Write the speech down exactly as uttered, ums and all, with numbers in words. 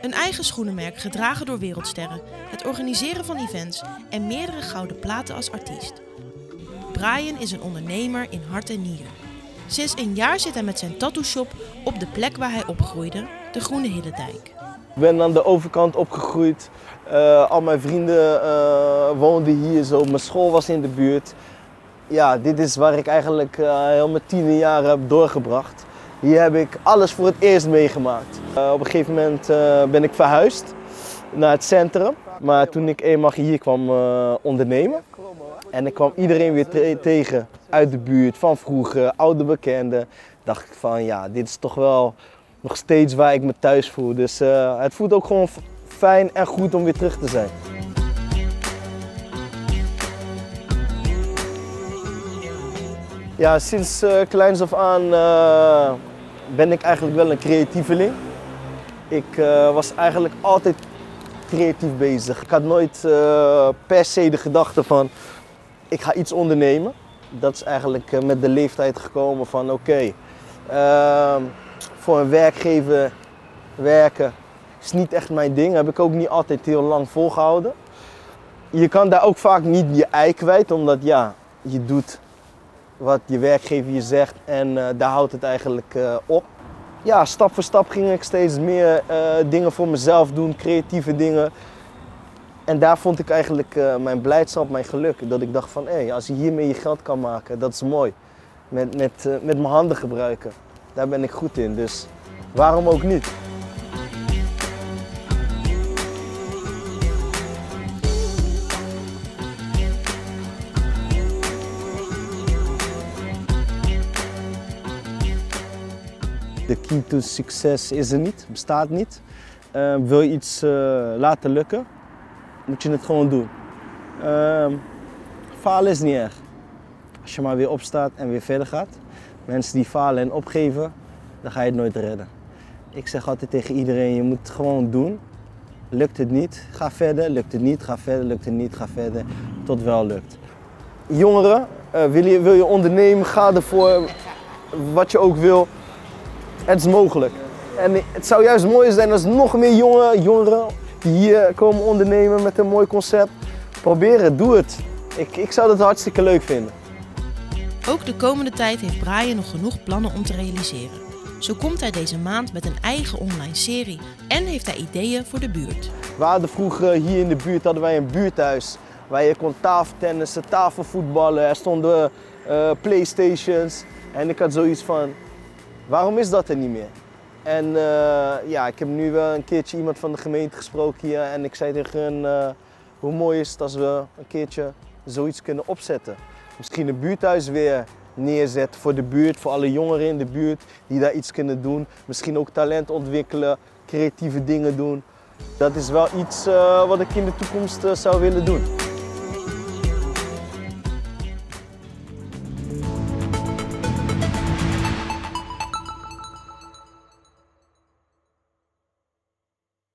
Een eigen schoenenmerk gedragen door wereldsterren, het organiseren van events en meerdere gouden platen als artiest. Brian is een ondernemer in hart en nieren. Sinds een jaar zit hij met zijn tattoo-shop op de plek waar hij opgroeide, de Groene Hillendijk. Ik ben aan de overkant opgegroeid. Uh, al mijn vrienden uh, woonden hier zo. Mijn school was in de buurt. Ja, dit is waar ik eigenlijk uh, heel mijn tienerjaren heb doorgebracht. Hier heb ik alles voor het eerst meegemaakt. Uh, op een gegeven moment uh, ben ik verhuisd naar het centrum. Maar toen ik eenmaal hier kwam uh, ondernemen en ik kwam iedereen weer te tegen uit de buurt, van vroeger, oude bekenden, dacht ik van ja, dit is toch wel nog steeds waar ik me thuis voel. Dus uh, het voelt ook gewoon fijn en goed om weer terug te zijn. Ja, sinds uh, kleins af aan uh, ben ik eigenlijk wel een creatieveling. Ik uh, was eigenlijk altijd creatief bezig. Ik had nooit uh, per se de gedachte van ik ga iets ondernemen. Dat is eigenlijk uh, met de leeftijd gekomen van oké, okay, uh, voor een werkgever werken is niet echt mijn ding. Heb ik ook niet altijd heel lang volgehouden. Je kan daar ook vaak niet je ei kwijt, omdat ja, je doet wat je werkgever je zegt en uh, daar houdt het eigenlijk uh, op. Ja, stap voor stap ging ik steeds meer uh, dingen voor mezelf doen, creatieve dingen. En daar vond ik eigenlijk uh, mijn blijdschap, mijn geluk. Dat ik dacht van, hé, hey, als je hiermee je geld kan maken, dat is mooi. Met, met, uh, met mijn handen gebruiken, daar ben ik goed in. Dus waarom ook niet? De key to succes is er niet, bestaat niet. Uh, wil je iets uh, laten lukken, moet je het gewoon doen. Uh, falen is niet erg. Als je maar weer opstaat en weer verder gaat. Mensen die falen en opgeven, dan ga je het nooit redden. Ik zeg altijd tegen iedereen, je moet het gewoon doen. Lukt het niet, ga verder. Lukt het niet, ga verder. Lukt het niet, ga verder. Tot het wel lukt. Jongeren, uh, wil je, wil je ondernemen, ga ervoor. Wat je ook wil. Het is mogelijk. En het zou juist mooi zijn als nog meer jonge, jongeren die hier komen ondernemen met een mooi concept. Probeer het, doe het. Ik, ik zou dat hartstikke leuk vinden. Ook de komende tijd heeft Brian nog genoeg plannen om te realiseren. Zo komt hij deze maand met een eigen online serie en heeft hij ideeën voor de buurt. We hadden vroeger hier in de buurt hadden wij een buurthuis waar je kon tafeltennissen, tafelvoetballen, er stonden uh, playstations en ik had zoiets van, waarom is dat er niet meer? En uh, ja, ik heb nu wel een keertje iemand van de gemeente gesproken hier en ik zei tegen hen, uh, hoe mooi is het als we een keertje zoiets kunnen opzetten. Misschien een buurthuis weer neerzetten voor de buurt, voor alle jongeren in de buurt die daar iets kunnen doen. Misschien ook talent ontwikkelen, creatieve dingen doen. Dat is wel iets uh, wat ik in de toekomst uh, zou willen doen.